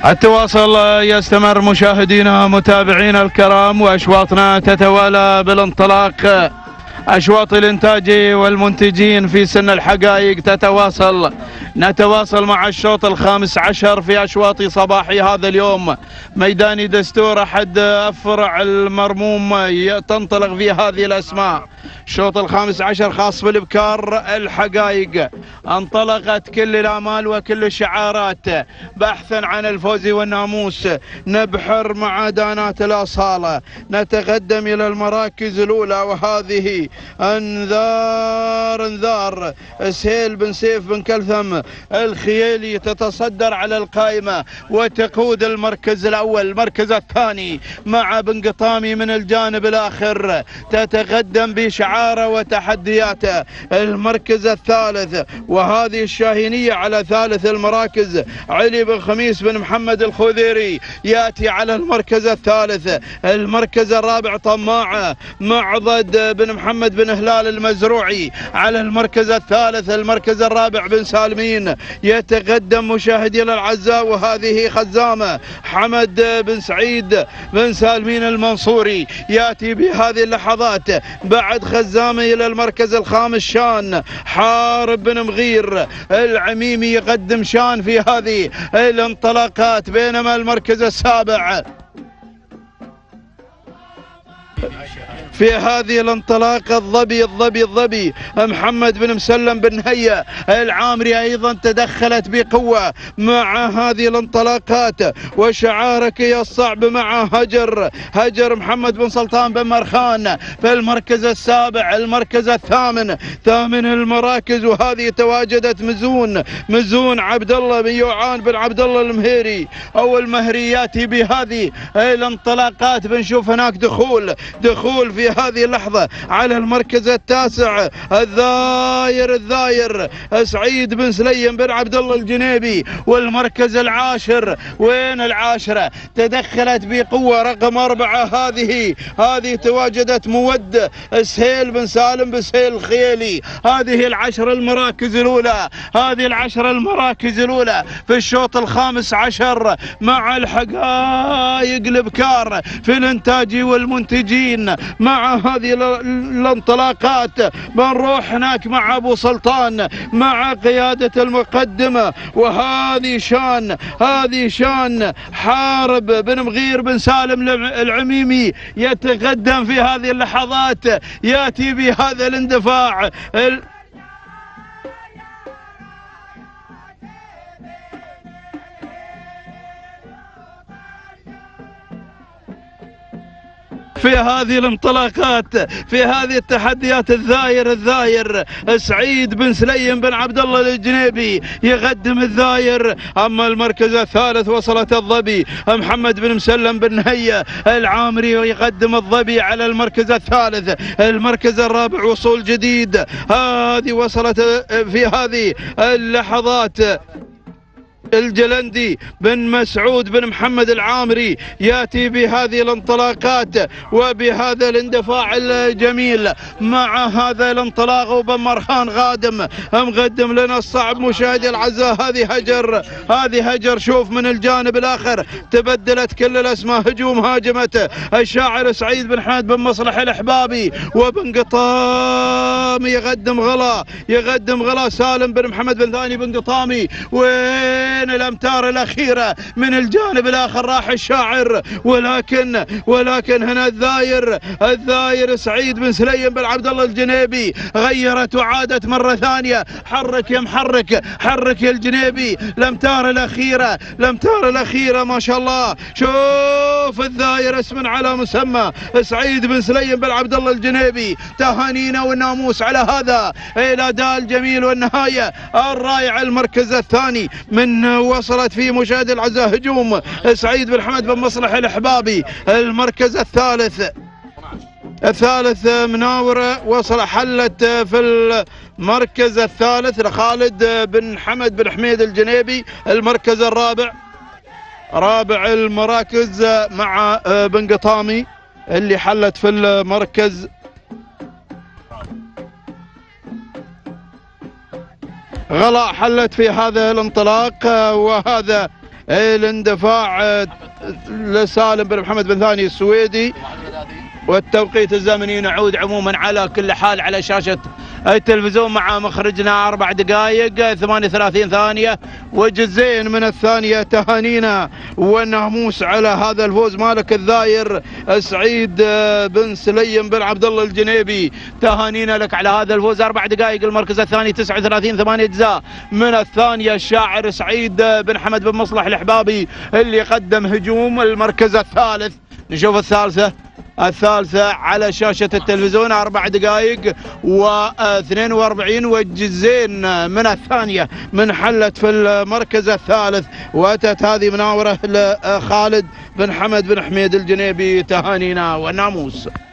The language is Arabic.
التواصل يستمر مشاهدينا متابعينا الكرام، وأشواطنا تتوالى بالانطلاق. أشواط الإنتاج والمنتجين في سن الحقائق نتواصل مع الشوط الخامس عشر في أشواط صباحي هذا اليوم. ميدان دستور أحد أفرع المرموم تنطلق في هذه الأسماء. الشوط الخامس عشر خاص بالإبكار الحقائق. انطلقت كل الآمال وكل الشعارات بحثا عن الفوز والناموس. نبحر معادنات الأصالة، نتقدم إلى المراكز الأولى، وهذه انذار سهيل بن سيف بن كلثم الخيالي تتصدر على القائمة وتقود المركز الأول. المركز الثاني مع بن قطامي من الجانب الآخر تتقدم بشعاره وتحدياته. المركز الثالث وهذه الشاهينية على ثالث المراكز علي بن خميس بن محمد الخوذيري يأتي على المركز الثالث. المركز الرابع طماعة معضد بن محمد بن هلال المزروعي على المركز الثالث. المركز الرابع بن سالمين يتقدم مشاهدينا الأعزاء، وهذه خزامة حمد بن سعيد بن سالمين المنصوري يأتي بهذه اللحظات بعد خزامة إلى المركز الخامس. شان حارب بن مغير العميمي يقدم شان في هذه الانطلاقات، بينما المركز السابع في هذه الانطلاقة الظبي محمد بن مسلم بن هيا العامري أيضا تدخلت بقوة مع هذه الانطلاقات. وشعارك يا الصعب مع هجر محمد بن سلطان بن مرخان في المركز السابع. المركز ثامن المراكز، وهذه تواجدت مزون عبد الله بن يوعان بن عبد الله المهيري أو المهريات. بهذه الانطلاقات بنشوف هناك دخول في هذه اللحظة على المركز التاسع. الذاير سعيد بن سليم بن عبد الله الجنيبي. والمركز العاشر، وين العاشرة؟ تدخلت بقوة رقم 4. هذه تواجدت مود سهيل بن سالم بن سهيل الخيالي. هذه العشر المراكز الأولى في الشوط الخامس عشر مع الحقائق الابكار في الانتاج والمنتجين. مع هذه الانطلاقات بنروح هناك مع ابو سلطان مع قيادة المقدمة، وهذه شان حارب بن مغير بن سالم العميمي يتقدم في هذه اللحظات، ياتي بهذا الاندفاع. في هذه الانطلاقات، في هذه التحديات، الذاير سعيد بن سليم بن عبد الله الجنيبي يقدم الذاير. اما المركز الثالث وصلت الظبي محمد بن مسلم بن هيا العامري ويقدم الظبي على المركز الثالث. المركز الرابع وصول جديد، هذه وصلت في هذه اللحظات الجلندي بن مسعود بن محمد العامري ياتي بهذه الانطلاقات وبهذا الاندفاع الجميل مع هذا الانطلاق. وبن مرخان غادم مقدم لنا الصعب مشاهدي الأعزاء. هذه هجر شوف من الجانب الآخر تبدلت كل الأسماء. هجوم هاجمته الشاعر سعيد بن حمد بن مصلح الإحبابي، وبن قطامي يقدم غلا سالم بن محمد بن ثاني بن قطامي. وين الامتار الاخيره من الجانب الاخر راح الشاعر، ولكن هنا الذاير سعيد بن سليم بن عبد الله الجنيبي غيرت وعادت مره ثانيه. حرك يا محرك، حرك يا الجنيبي. الامتار الاخيره ما شاء الله. شوف الذاير اسم على مسمى سعيد بن سليم بن عبد الله الجنيبي. تهانينا والناموس على هذا الاداء الجميل والنهايه الرائعه. المركز الثاني من وصلت فيه مشاهدي الأعزاء هجوم سعيد بن حمد بن مصلح الإحبابي. المركز الثالث مناورة حلت في المركز الثالث لخالد بن حمد بن حميد الجنيبي. المركز رابع المراكز مع بن قطامي اللي حلت في المركز غلا حلت في هذا الانطلاق. وهذا الاندفاع لسالم بن محمد بن ثاني السويدي. والتوقيت الزمني نعود عموما على كل حال على شاشة التلفزيون مع مخرجنا 4 دقائق 38 ثانية وجزئين من الثانية. تهانينا والناموس على هذا الفوز مالك الذاير سعيد بن سليم بن عبد الله الجنيبي، تهانينا لك على هذا الفوز. 4 دقائق المركز الثاني 39 8 أجزاء من الثانية. الشاعر سعيد بن حمد بن مصلح الحبابي اللي قدم هجوم. المركز الثالث نشوف الثالثة على شاشة التلفزيون 4 دقائق و42 وجزئين من الثانية من حلت في المركز الثالث. وأتت هذه مناورة لخالد بن حمد بن حميد الجنيبي. تهانينا والناموس.